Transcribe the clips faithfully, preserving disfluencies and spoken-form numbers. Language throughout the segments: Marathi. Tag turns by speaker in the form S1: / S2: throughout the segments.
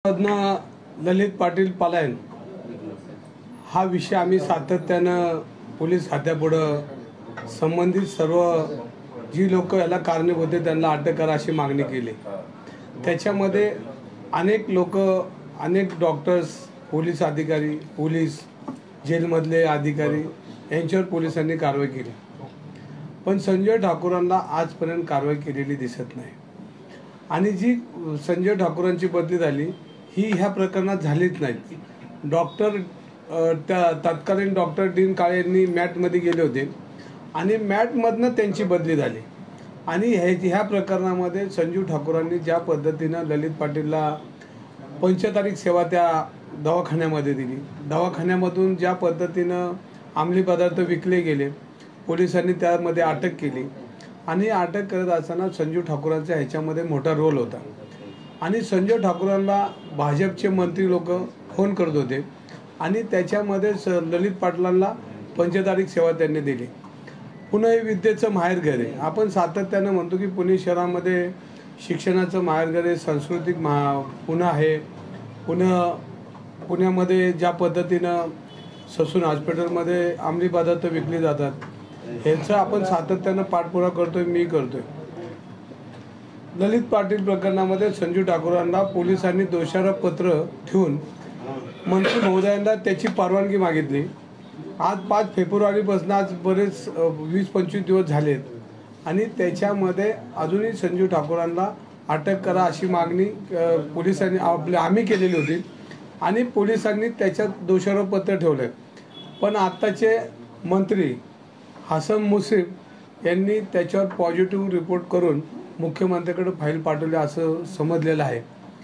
S1: ललित पाटील पलायन हा विषय आम्ही सातत्यानं पोलीस खात्यापुढे संबंधित सर्व जी लोक याला कारणीभूत आहेत त्यांना अटक करा अशी मागणी केली। त्याच्यामध्ये अनेक लोक, अनेक डॉक्टर्स, पोलीस अधिकारी, पोलीस जेलमधले अधिकारी यांच्यावर पोलिसांनी कारवाई केली, पण संजय ठाकूरांना आजपर्यंत कारवाई केलेली दिसत नाही। आणि जी संजय ठाकूरांची बदली झाली ही ह्या प्रकरणात झालीच नाही। डॉक्टर त्या तत्कालीन डॉक्टर डीन काळे यांनी मॅटमध्ये गेले होते आणि मॅटमधनं त्यांची बदली झाली। आणि हे ह्या प्रकरणामध्ये संजू ठाकूरांनी ज्या पद्धतीनं ललित पाटीलला पंचतारीख सेवा त्या दवाखान्यामध्ये दिली, दवाखान्यामधून ज्या पद्धतीनं अंमली पदार्थ विकले गेले, पोलिसांनी त्यामध्ये अटक केली आणि अटक करत असताना संजू ठाकूरांचा ह्याच्यामध्ये मोठा रोल होता। आणि संजय ठाकूरांना भाजपचे मंत्री लोक फोन करत होते आणि त्याच्यामध्ये स ललित पाटलांना पंचतारीख सेवा त्यांनी दिली। पुणे हे विद्येचं माहेरघर आहे। आपण सातत्यानं म्हणतो की पुणे शहरामध्ये शिक्षणाचं माहेरघर आहे, सांस्कृतिक महा पुणे आहे। पुणे पुण्यामध्ये ज्या पद्धतीनं ससून हॉस्पिटलमध्ये अंमली पदार्थ विकले जातात ह्याचं आपण सातत्यानं पाठपुरावा करतोय, मी करतोय। ललित पाटील प्रकरणामध्ये संजू ठाकूरांना पोलिसांनी दोषारोप पत्र ठेवून मंत्री महोदयांना त्याची परवानगी मागितली। आज पाच फेब्रुवारीपासून आज बरेच वीस पंचवीस दिवस झालेत आणि त्याच्यामध्ये अजूनही संजू ठाकूरांना अटक करा अशी मागणी पोलिसांनी आपल्या आम्ही केलेली होती आणि पोलिसांनी त्याच्यात दोषारोप पत्र ठेवले। पण आत्ताचे मंत्री हसन मुश्रीफ यांनी त्याच्यावर पॉझिटिव्ह रिपोर्ट करून मुख्यमंत्र्याकडे फाईल पाठवली असं समजलेलं आहे।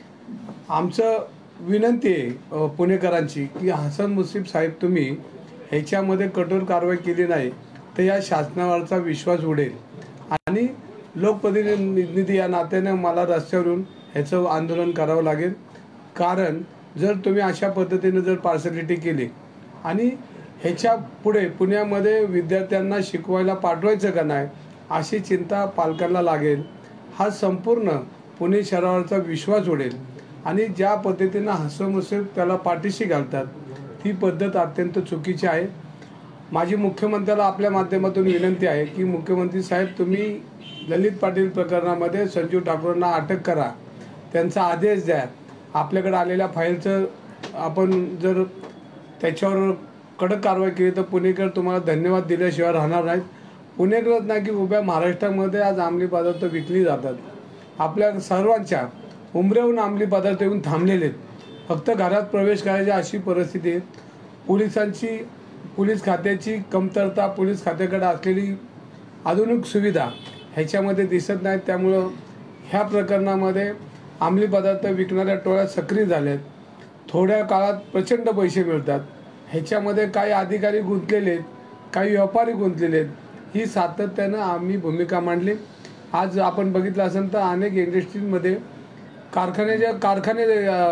S1: आमचं विनंती आहे पुणेकरांची की हसन मुश्रीफ साहेब, तुम्ही ह्याच्यामध्ये कठोर कारवाई केली नाही तर या शासनावरचा विश्वास उडेल आणि लोकप्रतिनिधी या नात्याने मला रस्त्यावरून ह्याचं आंदोलन करावं लागेल। कारण जर तुम्ही अशा पद्धतीने जर पार्सलिटी केली आणि ह्याच्या पुढे पुण्यामध्ये विद्यार्थ्यांना शिकवायला पाठवायचं का नाही अशी चिंता पालकांना लागेल। हा संपूर्ण पुणे शहरावरचा विश्वास उडेल आणि ज्या पद्धतीनं हसन मुश्रीफ त्याला पाठीशी घालतात ती पद्धत अत्यंत चुकीची आहे। माझी मुख्यमंत्र्याला आपल्या माध्यमातून विनंती आहे की मुख्यमंत्री साहेब, तुम्ही ललित पाटील प्रकरणामध्ये संजू ठाकूरांना अटक करा, त्यांचा आदेश द्या। आपल्याकडे आलेल्या फाईलचं आपण जर त्याच्यावर कडक कारवाई केली तर पुणेकर तुम्हाला धन्यवाद दिल्याशिवाय राहणार नाहीत। पुणेकरच नाही की उभ्या महाराष्ट्रामध्ये आज अंमली पदार्थ विकली जातात। आपल्या सर्वांच्या उमऱ्याहून अंमली पदार्थ येऊन थांबलेले आहेत, फक्त घरात प्रवेश करायची अशी परिस्थिती आहे। पोलिसांची पोलीस खात्याची कमतरता, पोलीस खात्याकडे असलेली आधुनिक सुविधा ह्याच्यामध्ये दिसत नाहीत। त्यामुळं ह्या प्रकरणामध्ये अंमली पदार्थ विकणाऱ्या टोळ्या सक्रिय झाल्यात। थोड्या काळात प्रचंड पैसे मिळतात, ह्याच्यामध्ये काही अधिकारी गुंतलेले आहेत, काही व्यापारी गुंतलेले आहेत। ही सातत्यानं आम्ही भूमिका मांडली। आज आपण बघितलं असेल तर अनेक इंडस्ट्रीजमध्ये कारखान्याच्या कारखाने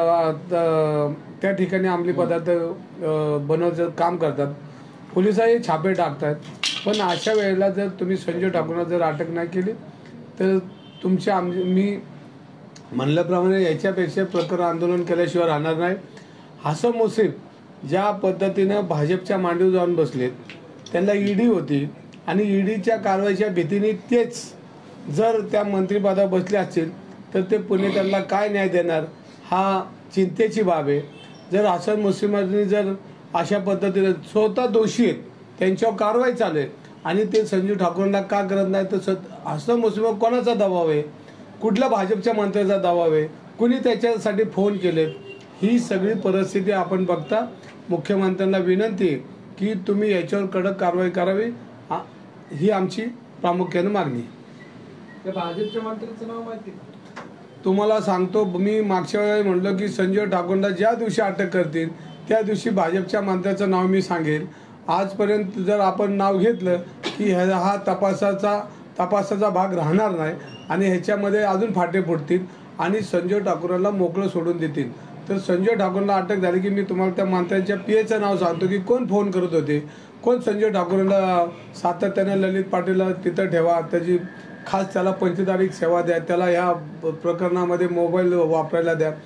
S1: त्या ठिकाणी अंमली पदार्थ बनवायचं काम करतात, पोलिसही छापे टाकतात। पण अशा वेळेला जर तुम्ही संजय ठाकूरला जर अटक नाही केली तर तुमच्या आम मी म्हणल्याप्रमाणे याच्यापेक्षा प्रकरण आंदोलन केल्याशिवाय राहणार नाही। हसन मुश्रीफ ज्या पद्धतीनं भाजपच्या मांडीवर जाऊन बसलेत, त्यांना ईडी होती आणि ईडीच्या कारवाईच्या भीतीने तेच जर त्या मंत्रिपदावर बसले असतील तर ते पुणेकरांना काय न्याय देणार, हा चिंतेची बाब आहे। जर हसन मुश्रीफांनी जर अशा पद्धतीने स्वतः दोषी आहेत, त्यांच्यावर कारवाई चालू आहे आणि ते संजू ठाकूरांना का करत नाही तर हसन मुश्रीफ कोणाचा दबाव आहे, कुठल्या भाजपच्या मंत्र्याचा दबाव आहे, कुणी त्याच्यासाठी फोन केलेत, ही सगळी परिस्थिती आपण बघता। मुख्यमंत्र्यांना विनंती आहे की तुम्ही याच्यावर कडक कारवाई करावी, ही आमची प्रामुख्याने मागणी आहे।
S2: भाजपच्या मंत्र्यांचं नाव माहिती
S1: तुम्हाला सांगतो, मी मागच्या वेळेला म्हणलं की संजय ठाकूरला ज्या दिवशी अटक करतील त्या दिवशी भाजपच्या मंत्र्याचं नाव मी सांगेल। आजपर्यंत जर आपण नाव घेतलं की हा तपासाचा तपासाचा भाग राहणार नाही आणि ह्याच्यामध्ये अजून फाटे फुटतील आणि संजय ठाकूरला मोकळं सोडून देतील। तर संजय ठाकूरला अटक झाली की मी तुम्हाला त्या मंत्र्यांच्या पीएचं नाव सांगतो की कोण फोन करत होते, कोण संजय ठाकूरला सातत्याने ललित पाटीलला तिथं ठेवा, त्याची खास त्याला पंचतारीख सेवा द्या, त्याला ह्या प्रकरणामध्ये मोबाईल वापरायला द्या,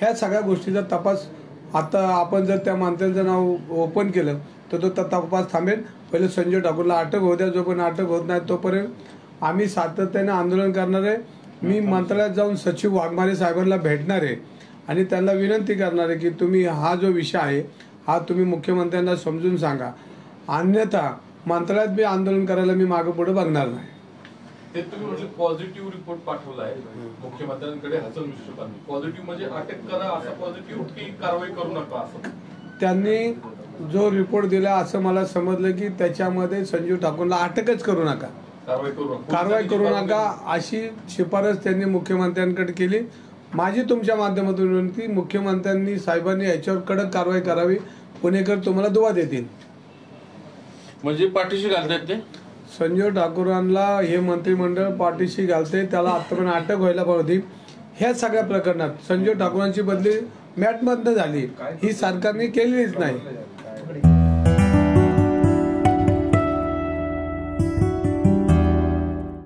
S1: ह्या सगळ्या गोष्टीचा तपास आता आपण जर त्या मंत्र्यांचं नाव ओपन केलं तर तो तपास थांबेल. पहिले संजय ठाकूरला अटक होऊ द्या, जोपर्यंत अटक होत नाही तोपर्यंत आम्ही सातत्याने आंदोलन करणार आहे. मी मंत्रालयात जाऊन सचिव वाघमारे साहेबांना भेटणार आहे आणि त्यांना विनंती करणार आहे की तुम्ही हा जो विषय आहे हा तुम्ही मुख्यमंत्र्यांना समजून सांगा, अन्यथा मंत्रालयात बी आंदोलन करायला मी मागे पुढे बघणार नाही.
S2: ते तुम्ही म्हटलं पॉझिटिव्ह रिपोर्ट पाठवलाय मुख्यमंत्र्यांकडे हसन मुश्रीफांनी. पॉझिटिव्ह म्हणजे अटक करा असा पॉझिटिव्ह की कारवाई करू नका असं? त्यांनी
S1: जो रिपोर्ट दिला असं मला समजलं की त्याच्यामध्ये संजीव ठाकूरला अटकच करू नका,
S2: कारवाई करू नका
S1: कारवाई करू नका अशी शिफारस त्यांनी मुख्यमंत्र्यांकडे केली. माझी तुमच्या माध्यमातून विनंती, मुख्यमंत्र्यांनी साहेबांनी याच्यावर कडक कारवाई करावी. पुणेकर तुम्हाला दुवा देतील.
S3: म्हणजे पाठीशी घालतात ते
S1: संजय ठाकूरांना हे मंत्रिमंडळ पाठीशी घालते, त्याला आतापर्यंत अटक व्हायला पाहिजे. ह्या सगळ्या प्रकरणात संजय ठाकूरांची बदली मॅटमधनं झाली, ही सरकारने केलेलीच नाही.